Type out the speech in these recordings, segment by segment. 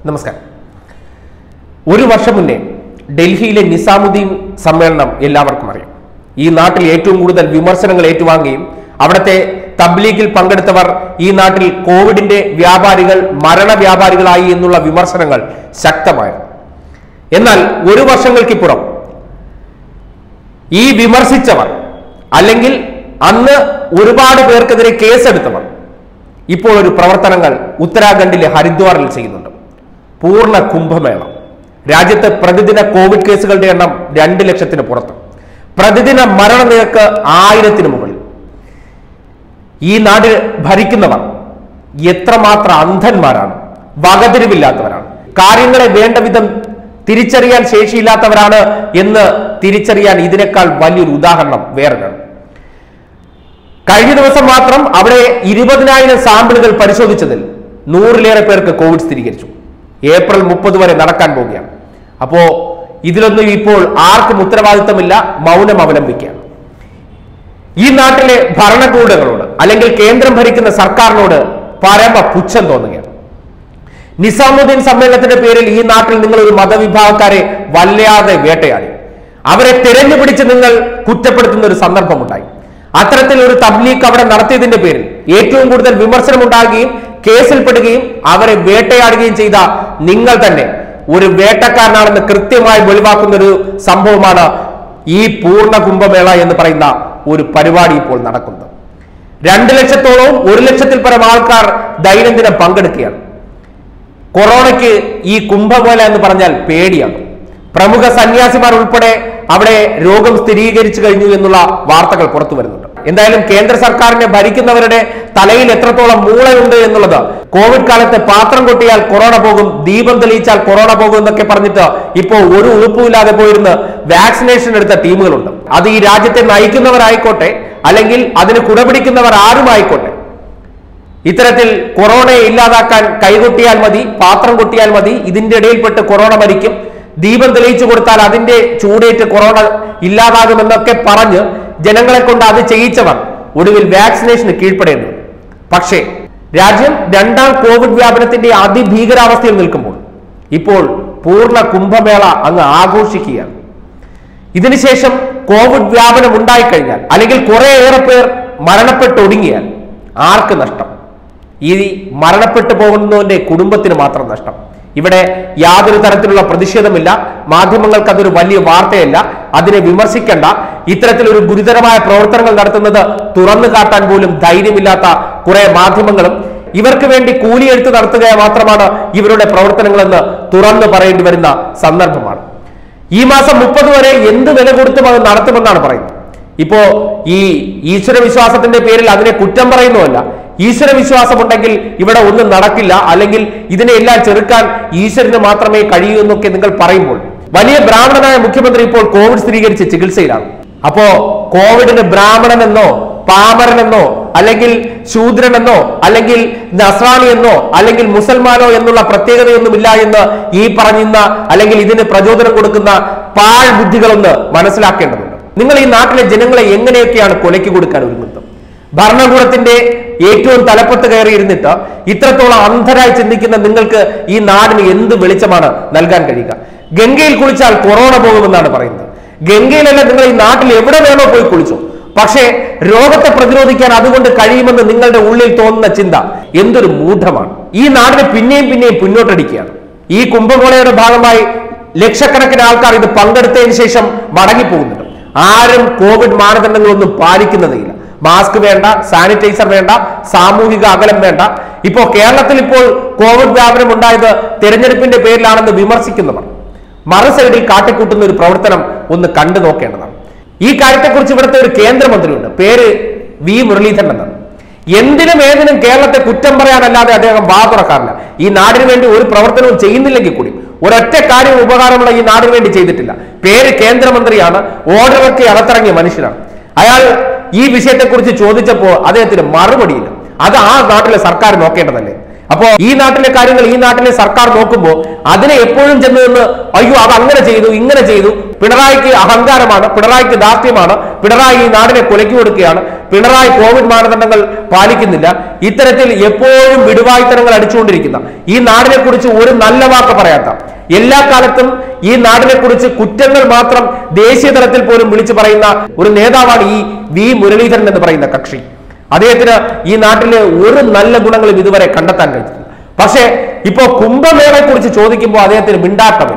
നമസ്കാരം. ഒരു വർഷം മുന്നേ ഡൽഹിയിലെ നിസാമുദ്ദീൻ സമ്മേളനം എല്ലാവർക്കും അറിയാം. ഈ നാട്ടിൽ ഏറ്റവും കൂടുതൽ വിമർശനങ്ങൾ ഏറ്റുവാങ്ങുകയും അവിടുത്തെ തബ്ലീഗിൽ പങ്കെടുത്തവർ ഈ നാട്ടിൽ കോവിഡിന്റെ വ്യാപാരികൾ മരണ വ്യാപാരികളായി എന്നുള്ള വിമർശനങ്ങൾ ശക്തമായിരുന്നു. എന്നാൽ ഒരു വർഷങ്ങൾക്കിപ്പുറം ഈ വിമർശിച്ചവർ അല്ലെങ്കിൽ അന്ന് ഒരുപാട് പേർക്കെതിരെ കേസെടുത്തവർ ഇപ്പോൾ ഒരു പ്രവർത്തനങ്ങൾ ഉത്തരാഖണ്ഡിലെ ഹരിദ്വാറിൽ ചെയ്യുന്നുണ്ട്. പൂർണ്ണ കുംഭമേള. രാജ്യത്ത് പ്രതിദിന കോവിഡ് കേസുകളുടെ എണ്ണം 2 ലക്ഷത്തിന് പുറത്ത്, പ്രതിദിന മരണനിരക്ക് 1000-ന് മുകളിൽ. ഈ നാട് ഭരിക്കുന്നവർ എത്രമാത്രം അന്ധന്മാരാണ്, വകതിരിവില്ലാത്തവരാണ്, കാര്യങ്ങളെ വേണ്ട വിധം തിരിച്ചറിയാൻ ശേഷിയില്ലാത്തവരാണ് എന്ന് തിരിച്ചറിയാൻ ഇതിനേക്കാൾ വലിയൊരു ഉദാഹരണം വേറെ വേണം. കഴിഞ്ഞ ദിവസം മാത്രം അവിടെ 20,000 സാമ്പിളുകൾ പരിശോധിച്ചതിൽ 100-ലേറെ പേർക്ക് കോവിഡ് സ്ഥിരീകരിച്ചു. ഏപ്രിൽ 30 വരെ നടക്കാൻ പോവുകയാണ്. അപ്പോ ഇതിലൊന്നും ഇപ്പോൾ ആർക്കും ഉത്തരവാദിത്തമില്ല, മൗനം അവലംബിക്കുകയാണ്. ഈ നാട്ടിലെ ഭരണകൂടങ്ങളോട് അല്ലെങ്കിൽ കേന്ദ്രം ഭരിക്കുന്ന സർക്കാരിനോട് പരമ പുച്ഛം തോന്നുകയാണ്. നിസാമുദ്ദീൻ സമ്മേളനത്തിന്റെ പേരിൽ ഈ നാട്ടിൽ നിങ്ങൾ ഒരു മതവിഭാഗക്കാരെ വല്ലാതെ വേട്ടയാടി, അവരെ തിരഞ്ഞുപിടിച്ച് നിങ്ങൾ കുറ്റപ്പെടുത്തുന്ന ഒരു സന്ദർഭമുണ്ടായി. അത്തരത്തിൽ ഒരു തബ്ലീഗ് അവിടെ നടത്തിയതിന്റെ പേരിൽ ഏറ്റവും കൂടുതൽ വിമർശനം ഉണ്ടാകുകയും കേസിൽപ്പെടുകയും അവരെ വേട്ടയാടുകയും ചെയ്ത നിങ്ങൾ തന്നെ ഒരു വേട്ടക്കാരനാണെന്ന് കൃത്യമായി വെളിവാക്കുന്ന ഒരു സംഭവമാണ് ഈ പൂർണ്ണ കുംഭമേള എന്ന് പറയുന്ന ഒരു പരിപാടി ഇപ്പോൾ നടക്കുന്നത്. 2 ലക്ഷത്തോളവും 1 ലക്ഷത്തിൽ പരം ആൾക്കാർ ദൈനംദിനം പങ്കെടുക്കുകയാണ്. കൊറോണയ്ക്ക് ഈ കുംഭമേള എന്ന് പറഞ്ഞാൽ പേടിയാണ്. പ്രമുഖ സന്യാസിമാർ ഉൾപ്പെടെ അവിടെ രോഗം സ്ഥിരീകരിച്ചു കഴിഞ്ഞു എന്നുള്ള വാർത്തകൾ പുറത്തു വരുന്നുണ്ട്. എന്തായാലും കേന്ദ്ര സർക്കാരിനെ ഭരിക്കുന്നവരുടെ തലയിൽ എത്രത്തോളം മൂളയുണ്ട് എന്നുള്ളത്, കോവിഡ് കാലത്ത് പാത്രം കൊട്ടിയാൽ കൊറോണ പോകും, ദീപം തെളിയിച്ചാൽ കൊറോണ പോകും എന്നൊക്കെ പറഞ്ഞിട്ട് ഇപ്പോൾ ഒരു ഉളുപ്പുമില്ലാതെ പോയിരുന്ന് വാക്സിനേഷൻ എടുത്ത ടീമുകളുണ്ട്. അത് ഈ രാജ്യത്തെ നയിക്കുന്നവരായിക്കോട്ടെ അല്ലെങ്കിൽ അതിന് കുടപിടിക്കുന്നവർ ആരുമായിക്കോട്ടെ, ഇത്തരത്തിൽ കൊറോണയെ ഇല്ലാതാക്കാൻ കൈകൊട്ടിയാൽ മതി, പാത്രം കൊട്ടിയാൽ മതി, ഇതിന്റെ ഇടയിൽപ്പെട്ട് കൊറോണ മരിക്കും, ദീപം തെളിയിച്ചു കൊടുത്താൽ അതിന്റെ ചൂടേറ്റ് കൊറോണ ഇല്ലാതാകുമെന്നൊക്കെ പറഞ്ഞ് ജനങ്ങളെ കൊണ്ട് അത് ചെയ്യിച്ചവർ ഒടുവിൽ വാക്സിനേഷന് കീഴ്പ്പെടേണ്ടി വന്നു. പക്ഷേ രാജ്യം 2ാം കോവിഡ് വ്യാപനത്തിന്റെ അതിഭീകരാവസ്ഥയിൽ നിൽക്കുമ്പോൾ ഇപ്പോൾ പൂർണ്ണ കുംഭമേള അങ്ങ് ആഘോഷിക്കുകയാണ്. ഇതിനുശേഷം കോവിഡ് വ്യാപനം ഉണ്ടായിക്കഴിഞ്ഞാൽ അല്ലെങ്കിൽ കുറേയേറെ പേർ മരണപ്പെട്ടൊടുങ്ങിയാൽ ആർക്ക് നഷ്ടം? ഈ മരണപ്പെട്ടു പോകുന്നതിന്റെ കുടുംബത്തിന് മാത്രം നഷ്ടം. ഇവിടെ യാതൊരു തരത്തിലുള്ള പ്രതിഷേധമില്ല, മാധ്യമങ്ങൾക്ക് അതൊരു വലിയ വാർത്തയല്ല, അതിനെ വിമർശിക്കേണ്ട. ഇത്തരത്തിലൊരു ഗുരുതരമായ പ്രവർത്തനങ്ങൾ നടത്തുന്നത് തുറന്നു കാട്ടാൻ പോലും ധൈര്യമില്ലാത്ത കുറെ മാധ്യമങ്ങളും ഇവർക്ക് വേണ്ടി കൂലിയെടുത്ത് നടത്തുക മാത്രമാണ് ഇവരുടെ പ്രവർത്തനങ്ങളെന്ന് തുറന്നു പറയേണ്ടി വരുന്ന സന്ദർഭമാണ്. ഈ മാസം 30 വരെ എന്ത് വില കൊടുത്തും അത് നടത്തുമെന്നാണ് പറയുന്നത്. ഇപ്പോ ഈ ഈശ്വര വിശ്വാസത്തിന്റെ പേരിൽ അതിനെ കുറ്റം പറയുന്നുമല്ല, ഈശ്വര വിശ്വാസമുണ്ടെങ്കിൽ ഇവിടെ ഒന്നും നടക്കില്ല, അല്ലെങ്കിൽ ഇതിനെല്ലാം ചെറുക്കാൻ ഈശ്വരന് മാത്രമേ കഴിയൂ എന്നൊക്കെ നിങ്ങൾ പറയുമ്പോൾ വലിയ ബ്രാഹ്മണനായ മുഖ്യമന്ത്രി ഇപ്പോൾ കോവിഡ് സ്ഥിരീകരിച്ച് ചികിത്സയിലാണ്. അപ്പോ കോവിഡിന് ബ്രാഹ്മണനെന്നോ പാമരനെന്നോ അല്ലെങ്കിൽ ശൂദ്രനെന്നോ അല്ലെങ്കിൽ നസ്രാണി എന്നോ അല്ലെങ്കിൽ മുസൽമാനോ എന്നുള്ള പ്രത്യേകതയൊന്നുമില്ല എന്ന് ഈ പറയുന്ന അല്ലെങ്കിൽ ഇതിന് പ്രചോദനം കൊടുക്കുന്ന പാഴ് ബുദ്ധികളൊന്ന് മനസ്സിലാക്കേണ്ടതുണ്ട്. നിങ്ങൾ ഈ നാട്ടിലെ ജനങ്ങളെ എങ്ങനെയൊക്കെയാണ് കൊലയ്ക്ക് കൊടുക്കാൻ ഒരുങ്ങുന്നത്? ഭരണകൂടത്തിന്റെ ഏറ്റവും തലപ്പത്ത് കയറി ഇരുന്നിട്ട് ഇത്രത്തോളം അന്ധരായി ചിന്തിക്കുന്ന നിങ്ങൾക്ക് ഈ നാടിന് എന്ത് വെളിച്ചമാണ് നൽകാൻ കഴിയുക? ഗംഗയിൽ കുളിച്ചാൽ കൊറോണ പോകുമെന്നാണ് പറയുന്നത്. ഗംഗയിലല്ല, നിങ്ങൾ ഈ നാട്ടിൽ എവിടെ വേണോ പോയി കുളിച്ചു. പക്ഷേ രോഗത്തെ പ്രതിരോധിക്കാൻ അതുകൊണ്ട് കഴിയുമെന്ന് നിങ്ങളുടെ ഉള്ളിൽ തോന്നുന്ന ചിന്ത എന്തൊരു മൂഢമാണ്. ഈ നാടിനെ പിന്നെയും പിന്നോട്ടടിക്കുകയാണ്. ഈ കുംഭമേളയുടെ ഭാഗമായി ലക്ഷക്കണക്കിന് ആൾക്കാർ ഇത് പങ്കെടുത്തതിന് ശേഷം മടങ്ങിപ്പോകുന്നുണ്ട്. ആരും കോവിഡ് മാനദണ്ഡങ്ങളൊന്നും പാലിക്കുന്നതേയില്ല. മാസ്ക് വേണ്ട, സാനിറ്റൈസർ വേണ്ട, സാമൂഹിക അകലം വേണ്ട. ഇപ്പോ കേരളത്തിൽ ഇപ്പോൾ കോവിഡ് വ്യാപനം ഉണ്ടായത് തെരഞ്ഞെടുപ്പിന്റെ പേരിലാണെന്ന് വിമർശിക്കുന്നവർ മറു സൈഡിൽ കാട്ടിക്കൂട്ടുന്ന ഒരു പ്രവർത്തനം ഒന്ന് കണ്ടു നോക്കേണ്ടതാണ്. ഈ കാര്യത്തെക്കുറിച്ച് ഇവിടുത്തെ ഒരു കേന്ദ്രമന്ത്രിയുണ്ട്, പേര് വി മുരളീധരൻ എന്നാണ്. എന്തിനും ഏതിനും കേരളത്തെ കുറ്റം പറയാനല്ലാതെ അദ്ദേഹം വാ തുറക്കാറില്ല. ഈ നാടിന് വേണ്ടി ഒരു പ്രവർത്തനവും ചെയ്യുന്നില്ലെങ്കിൽ കൂടി ഒരൊറ്റ കാര്യം ഉപകാരമുള്ള ഈ നാടിന് വേണ്ടി ചെയ്തിട്ടില്ല. പേര് കേന്ദ്രമന്ത്രിയാണ്, ഓർഡറൊക്കെ അകത്തിറങ്ങിയ മനുഷ്യനാണ്. അയാൾ ഈ വിഷയത്തെക്കുറിച്ച് ചോദിച്ചപ്പോൾ അദ്ദേഹത്തിന് മറുപടിയില്ല. അത് ആ നാട്ടിലെ സർക്കാർ നോക്കേണ്ടതല്ലേ? അപ്പോ ഈ നാട്ടിലെ കാര്യങ്ങൾ ഈ നാട്ടിലെ സർക്കാർ നോക്കുമ്പോൾ അതിനെ എപ്പോഴും ചെന്ന് നിന്ന് അയ്യോ അത് അങ്ങനെ ചെയ്തു ഇങ്ങനെ ചെയ്തു, പിണറായിക്ക് അഹങ്കാരമാണ്, പിണറായിക്ക് ദാർഢ്യമാണ്, പിണറായി ഈ നാടിനെ കൊലയ്ക്ക് കൊടുക്കുകയാണ്, പിണറായി കോവിഡ് മാനദണ്ഡങ്ങൾ പാലിക്കുന്നില്ല, ഇത്തരത്തിൽ എപ്പോഴും വിടുവായ്ത്തരങ്ങൾ അടിച്ചുകൊണ്ടിരിക്കുന്ന, ഈ നാടിനെ കുറിച്ച് ഒരു നല്ല വാക്ക് പറയാത്ത, എല്ലാ കാലത്തും ഈ നാടിനെ കുറിച്ച് കുറ്റങ്ങൾ മാത്രം ദേശീയ തലത്തിൽ പോലും വിളിച്ചു പറയുന്ന ഒരു നേതാവാണ് ഈ വി മുരളീധരൻ എന്ന് പറയുന്ന കക്ഷി. അദ്ദേഹത്തിന് ഈ നാട്ടിലെ ഒരു നല്ല ഗുണങ്ങളും ഇതുവരെ കണ്ടെത്താൻ കഴിഞ്ഞിട്ടില്ല. പക്ഷേ ഇപ്പോ കുംഭമേളയെ കുറിച്ച് ചോദിക്കുമ്പോൾ അദ്ദേഹത്തിന് മിണ്ടാട്ടമില്ല.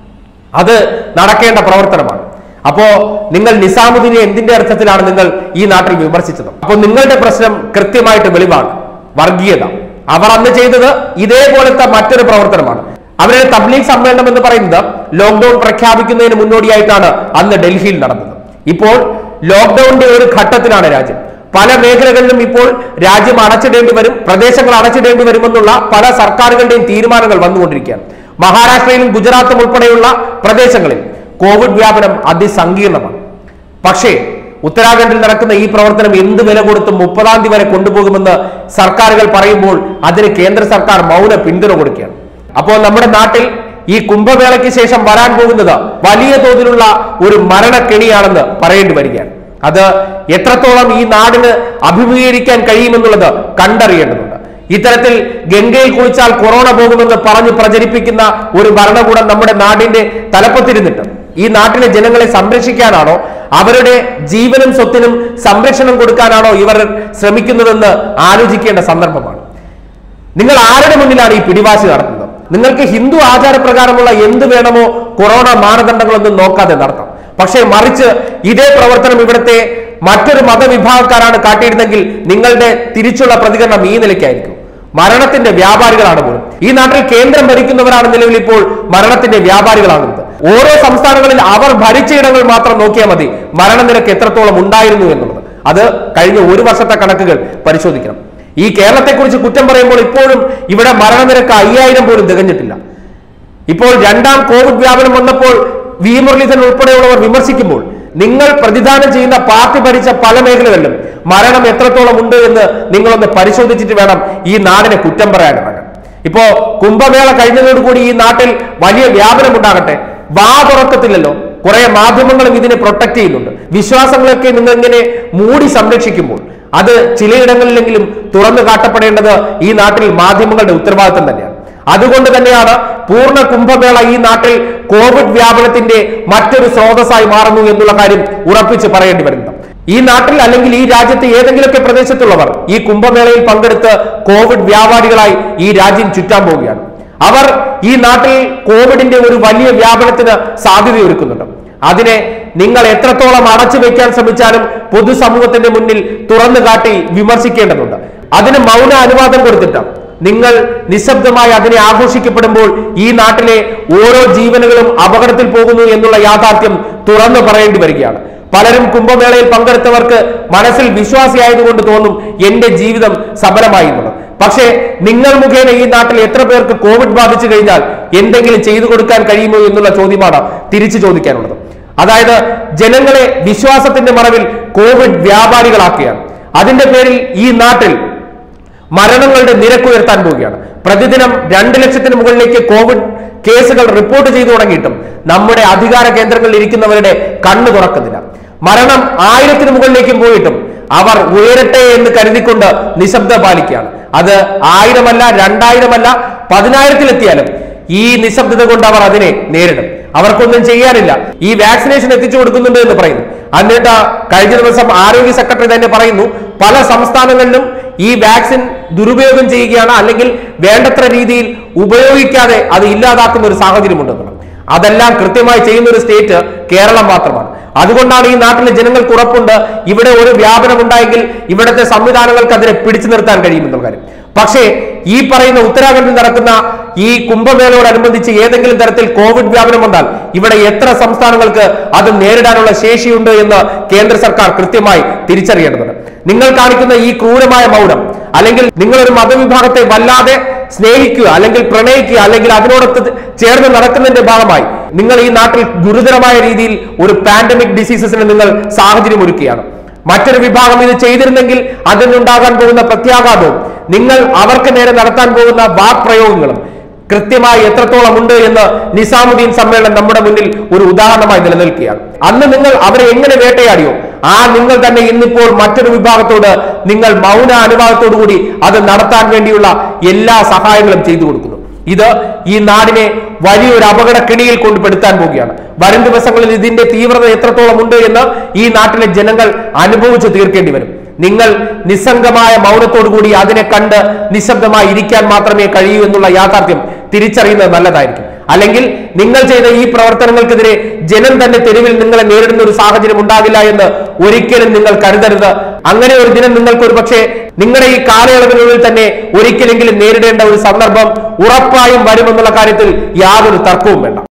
അത് നടക്കേണ്ട പ്രവർത്തനമാണ്. അപ്പോ നിങ്ങൾ നിസാമുദ്ദീനെ എന്തിന്റെ അർത്ഥത്തിലാണ് നിങ്ങൾ ഈ നാട്ടിൽ വിമർശിച്ചത്? അപ്പോൾ നിങ്ങളുടെ പ്രശ്നം കൃത്യമായിട്ട് വെളിവാണ്, വർഗീയത. അവർ അന്ന് ചെയ്തത് ഇതേപോലത്തെ മറ്റൊരു പ്രവർത്തനമാണ്. അവരുടെ തബ്ലീഗ് സമ്മേളനം എന്ന് പറയുന്നത് ലോക്ക്ഡൌൺ പ്രഖ്യാപിക്കുന്നതിന് മുന്നോടിയായിട്ടാണ് അന്ന് ഡൽഹിയിൽ നടന്നത്. ഇപ്പോൾ ലോക്ക്ഡൌണിന്റെ ഒരു ഘട്ടത്തിലാണ് രാജ്യം. പല മേഖലകളിലും ഇപ്പോൾ രാജ്യം അടച്ചിടേണ്ടി വരും, പ്രദേശങ്ങൾ അടച്ചിടേണ്ടി വരുമെന്നുള്ള പല സർക്കാരുകളുടെയും തീരുമാനങ്ങൾ വന്നുകൊണ്ടിരിക്കുകയാണ്. മഹാരാഷ്ട്രയിലും ഗുജറാത്തും ഉൾപ്പെടെയുള്ള പ്രദേശങ്ങളിൽ കോവിഡ് വ്യാപനം അതിസങ്കീർണമാണ്. പക്ഷേ ഉത്തരാഖണ്ഡിൽ നടക്കുന്ന ഈ പ്രവർത്തനം എന്ത് വില കൊടുത്തും 30-ാം തീയതി വരെ കൊണ്ടുപോകുമെന്ന് സർക്കാരുകൾ പറയുമ്പോൾ അതിന് കേന്ദ്ര സർക്കാർ മൗന പിന്തുണ കൊടുക്കുകയാണ്. അപ്പോൾ നമ്മുടെ നാട്ടിൽ ഈ കുംഭമേളയ്ക്ക് ശേഷം വരാൻ പോകുന്നത് വലിയ തോതിലുള്ള ഒരു മരണക്കെണിയാണെന്ന് പറയേണ്ടി വരികയാണ്. അത് എത്രത്തോളം ഈ നാടിന് അഭിമുഖീകരിക്കാൻ കഴിയുമെന്നുള്ളത് കണ്ടറിയേണ്ടതുണ്ട്. ഇത്തരത്തിൽ ഗംഗയിൽ കുളിച്ചാൽ കൊറോണ പോകുമെന്ന് പറഞ്ഞ് പ്രചരിപ്പിക്കുന്ന ഒരു ഭരണകൂടം നമ്മുടെ നാടിന്റെ തലപ്പത്തിരുന്നിട്ട് ഈ നാട്ടിലെ ജനങ്ങളെ സംരക്ഷിക്കാനാണോ, അവരുടെ ജീവനും സ്വത്തിനും സംരക്ഷണം കൊടുക്കാനാണോ ഇവർ ശ്രമിക്കുന്നതെന്ന് ആലോചിക്കേണ്ട സന്ദർഭമാണ്. നിങ്ങൾ ആരുടെ മുന്നിലാണ് ഈ പിടിവാശി നടത്തുന്നത്? നിങ്ങൾക്ക് ഹിന്ദു ആചാരപ്രകാരമുള്ള എന്ത് വേണമോ കൊറോണ മാനദണ്ഡങ്ങളൊന്നും നോക്കാതെ നടത്താം. പക്ഷേ മറിച്ച് ഇതേ പ്രവർത്തനം ഇവിടുത്തെ മറ്റൊരു മതവിഭാഗക്കാരാണ് കാട്ടിയിരുന്നെങ്കിൽ നിങ്ങളുടെ തിരിച്ചുള്ള പ്രതികരണം ഈ നിലയ്ക്കായിരിക്കും. മരണത്തിന്റെ വ്യാപാരികളാണ് പോലും. ഈ നാട്ടിൽ കേന്ദ്രം ഭരിക്കുന്നവരാണ് നിലവിൽ ഇപ്പോൾ മരണത്തിന്റെ വ്യാപാരികളാകുന്നത്. ഓരോ സംസ്ഥാനങ്ങളിൽ അവർ ഭരിച്ചയിടങ്ങൾ മാത്രം നോക്കിയാൽ മതി മരണനിരക്ക് എത്രത്തോളം ഉണ്ടായിരുന്നു എന്നുള്ളത്. അത് കഴിഞ്ഞ ഒരു വർഷത്തെ കണക്കുകൾ പരിശോധിക്കണം. ഈ കേരളത്തെക്കുറിച്ച് കുറ്റം പറയുമ്പോൾ ഇപ്പോഴും ഇവിടെ മരണനിരക്ക് 5000 പോലും തികഞ്ഞിട്ടില്ല. ഇപ്പോൾ രണ്ടാം കോവിഡ് വ്യാപനം വന്നപ്പോൾ വി മുരളീധരൻ ഉൾപ്പെടെയുള്ളവർ വിമർശിക്കുമ്പോൾ നിങ്ങൾ പ്രതിദാനം ചെയ്യുന്ന പാർട്ടി ഭരിച്ച പല മേഖലകളിലും മരണം എത്രത്തോളം ഉണ്ട് എന്ന് നിങ്ങളൊന്ന് പരിശോധിച്ചിട്ട് വേണം ഈ നാടിനെ കുറ്റം പറയാനിറങ്ങാൻ. ഇപ്പോ കുംഭമേള കഴിഞ്ഞതോടുകൂടി ഈ നാട്ടിൽ വലിയ വ്യാപനം ഉണ്ടാകട്ടെ, വാ തുറക്കത്തില്ലല്ലോ. കുറെ മാധ്യമങ്ങളും ഇതിനെ പ്രൊട്ടക്ട് ചെയ്യുന്നുണ്ട്. വിശ്വാസങ്ങളൊക്കെ നിങ്ങൾ ഇങ്ങനെ മൂടി സംരക്ഷിക്കുമ്പോൾ അത് ചിലയിടങ്ങളിലെങ്കിലും തുറന്നു കാട്ടപ്പെടേണ്ടത് ഈ നാട്ടിൽ മാധ്യമങ്ങളുടെ ഉത്തരവാദിത്തം തന്നെയാണ്. അതുകൊണ്ട് തന്നെയാണ് പൂർണ്ണ കുംഭമേള ഈ നാട്ടിൽ കോവിഡ് വ്യാപനത്തിന്റെ മറ്റൊരു സ്രോതസ്സായി മാറുന്നു എന്നുള്ള കാര്യം ഉറപ്പിച്ച് പറയേണ്ടി വരുന്നത്. ഈ നാട്ടിൽ അല്ലെങ്കിൽ ഈ രാജ്യത്തെ ഏതെങ്കിലുമൊക്കെ പ്രദേശത്തുള്ളവർ ഈ കുംഭമേളയിൽ പങ്കെടുത്ത് കോവിഡ് വ്യാപാരികളായി ഈ രാജ്യം ചുറ്റാൻ പോവുകയാണ്. അവർ ഈ നാട്ടിൽ കോവിഡിന്റെ ഒരു വലിയ വ്യാപനത്തിന് സാധ്യതയൊരുക്കുന്നുണ്ട്. അതിനെ നിങ്ങൾ എത്രത്തോളം അടച്ചു വെക്കാൻ ശ്രമിച്ചാലും പൊതുസമൂഹത്തിന്റെ മുന്നിൽ തുറന്നു കാട്ടി വിമർശിക്കേണ്ടതുണ്ട്. അതിന് മൗന അനുവാദം കൊടുത്തിട്ട് നിങ്ങൾ നിശബ്ദമായി അതിനെ ആഘോഷിക്കപ്പെടുമ്പോൾ ഈ നാട്ടിലെ ഓരോ ജീവനുകളും അപകടത്തിൽ പോകുന്നു എന്നുള്ള യാഥാർത്ഥ്യം തുറന്നു പറയേണ്ടി വരികയാണ്. പലരും കുംഭമേളയിൽ പങ്കെടുത്തവർക്ക് മനസ്സിൽ വിശ്വാസിയായതുകൊണ്ട് തോന്നും എന്റെ ജീവിതം സഫലമായി എന്നുള്ളത്. പക്ഷേ നിങ്ങൾ മുഖേന ഈ നാട്ടിൽ എത്ര പേർക്ക് കോവിഡ് ബാധിച്ചു കഴിഞ്ഞാൽ എന്തെങ്കിലും ചെയ്തു കൊടുക്കാൻ കഴിയുമോ എന്നുള്ള ചോദ്യമാണ് തിരിച്ചു ചോദിക്കാനുള്ളത്. അതായത് ജനങ്ങളെ വിശ്വാസത്തിന്റെ മറവിൽ കോവിഡ് വ്യാപാരികളാക്കുകയാണ്. അതിന്റെ പേരിൽ ഈ നാട്ടിൽ മരണങ്ങളുടെ നിരക്ക് ഉയർത്താൻ പോവുകയാണ്. പ്രതിദിനം 2 ലക്ഷത്തിന് മുകളിലേക്ക് കോവിഡ് കേസുകൾ റിപ്പോർട്ട് ചെയ്തു തുടങ്ങിയിട്ടും നമ്മുടെ അധികാര കേന്ദ്രങ്ങളിൽ ഇരിക്കുന്നവരുടെ കണ്ണ് തുറക്കുന്നില്ല. മരണം 1000-ന് മുകളിലേക്കും പോയിട്ടും അവർ ഉയരട്ടെ എന്ന് കരുതിക്കൊണ്ട് നിശബ്ദത പാലിക്കുകയാണ്. അത് 1000 അല്ല, 2000 അല്ല, 10000-ലെത്തിയാലും ഈ നിശബ്ദത കൊണ്ട് അവർ അതിനെ നേരിടും. അവർക്കൊന്നും ചെയ്യാനില്ല. ഈ വാക്സിനേഷൻ എത്തിച്ചു കൊടുക്കുന്നുണ്ട് എന്ന് പറയുന്നു. എന്നിട്ട് കഴിഞ്ഞ ദിവസം ആരോഗ്യ സെക്രട്ടറി തന്നെ പറയുന്നു പല സംസ്ഥാനങ്ങളിലും ഈ വാക്സിൻ ദുരുപയോഗം ചെയ്യുകയാണ്, അല്ലെങ്കിൽ വേണ്ടത്ര രീതിയിൽ ഉപയോഗിക്കാതെ അത് ഇല്ലാതാക്കുന്ന ഒരു സാഹചര്യമുണ്ടെന്നുള്ളത്. അതെല്ലാം കൃത്യമായി ചെയ്യുന്ന ഒരു സ്റ്റേറ്റ് കേരളം മാത്രമാണ്. അതുകൊണ്ടാണ് ഈ നാട്ടിലെ ജനങ്ങൾക്ക് ഉറപ്പുണ്ട് ഇവിടെ ഒരു വ്യാപനം ഉണ്ടായെങ്കിൽ ഇവിടുത്തെ സംവിധാനങ്ങൾക്ക് അതിനെ പിടിച്ചു നിർത്താൻ കഴിയുമെന്നുള്ള കാര്യം. പക്ഷേ ഈ പറയുന്ന ഉത്തരാഖണ്ഡിൽ നടക്കുന്ന ഈ കുംഭമേളയോടനുബന്ധിച്ച് ഏതെങ്കിലും തരത്തിൽ കോവിഡ് വ്യാപനം വന്നാൽ ഇവിടെ എത്ര സംസ്ഥാനങ്ങൾക്ക് അത് നേരിടാനുള്ള ശേഷിയുണ്ട് എന്ന് കേന്ദ്ര സർക്കാർ കൃത്യമായി തിരിച്ചറിയേണ്ടതുണ്ട്. നിങ്ങൾ കാണിക്കുന്ന ഈ ക്രൂരമായ മൗനം, അല്ലെങ്കിൽ നിങ്ങളൊരു മതവിഭാഗത്തെ വല്ലാതെ സ്നേഹിക്കുക, അല്ലെങ്കിൽ പ്രണയിക്കുക, അല്ലെങ്കിൽ അതിനോടൊത്ത് ചേർന്ന് നടക്കുന്നതിന്റെ ഭാഗമായി നിങ്ങൾ ഈ നാട്ടിൽ ഗുരുതരമായ രീതിയിൽ ഒരു പാൻഡമിക് ഡിസീസസിന് നിങ്ങൾ സാഹചര്യം ഒരുക്കുകയാണ്. മറ്റൊരു വിഭാഗം ഇത് ചെയ്തിരുന്നെങ്കിൽ അതിനുണ്ടാകാൻ പോകുന്ന പ്രത്യാഘാതവും നിങ്ങൾ അവർക്ക് നേരെ നടത്താൻ പോകുന്ന വാക്പ്രയോഗങ്ങളും കൃത്യമായി എത്രത്തോളം ഉണ്ട് എന്ന് നിസാമുദ്ദീൻ സമ്മേളനം നമ്മുടെ മുന്നിൽ ഒരു ഉദാഹരണമായി നിലനിൽക്കുകയാണ്. അന്ന് നിങ്ങൾ അവരെ എങ്ങനെ വേട്ടയാടിയോ ആ നിങ്ങൾ തന്നെ ഇന്നിപ്പോൾ മറ്റൊരു വിഭാഗത്തോട് നിങ്ങൾ മൗന അനുവാദത്തോടു കൂടി അത് നടത്താൻ വേണ്ടിയുള്ള എല്ലാ സഹായങ്ങളും ചെയ്തു കൊടുക്കുന്നു. ഇത് ഈ നാടിനെ വലിയൊരു അപകടക്കെണിയിൽ കൊണ്ടുപെടുത്താൻ പോവുകയാണ്. വരും ദിവസങ്ങളിൽ ഇതിന്റെ തീവ്രത എത്രത്തോളം ഉണ്ട് എന്ന് ഈ നാട്ടിലെ ജനങ്ങൾ അനുഭവിച്ച് തീർക്കേണ്ടി വരും. നിങ്ങൾ നിസ്സംഗമായ മൗനത്തോടുകൂടി അതിനെ കണ്ട് നിശബ്ദമായി ഇരിക്കാൻ മാത്രമേ കഴിയൂ എന്നുള്ള യാഥാർത്ഥ്യം തിരിച്ചറിയുന്നത് നല്ലതായിരിക്കും. അല്ലെങ്കിൽ നിങ്ങൾ ചെയ്ത ഈ പ്രവർത്തനങ്ങൾക്കെതിരെ ജനം തന്നെ തെരുവിൽ നിങ്ങളെ നേരിടുന്ന ഒരു സാഹചര്യം ഉണ്ടാകില്ല എന്ന് ഒരിക്കലും നിങ്ങൾ കരുതരുത്. അങ്ങനെ ഒരു ദിനം നിങ്ങൾക്ക് ഒരു പക്ഷേ നിങ്ങളുടെ ഈ കാലയളവിനുള്ളിൽ തന്നെ ഒരിക്കലെങ്കിലും നേരിടേണ്ട ഒരു സന്ദർഭം ഉറപ്പായും വരുമെന്നുള്ള കാര്യത്തിൽ യാതൊരു തർക്കവും വേണ്ട.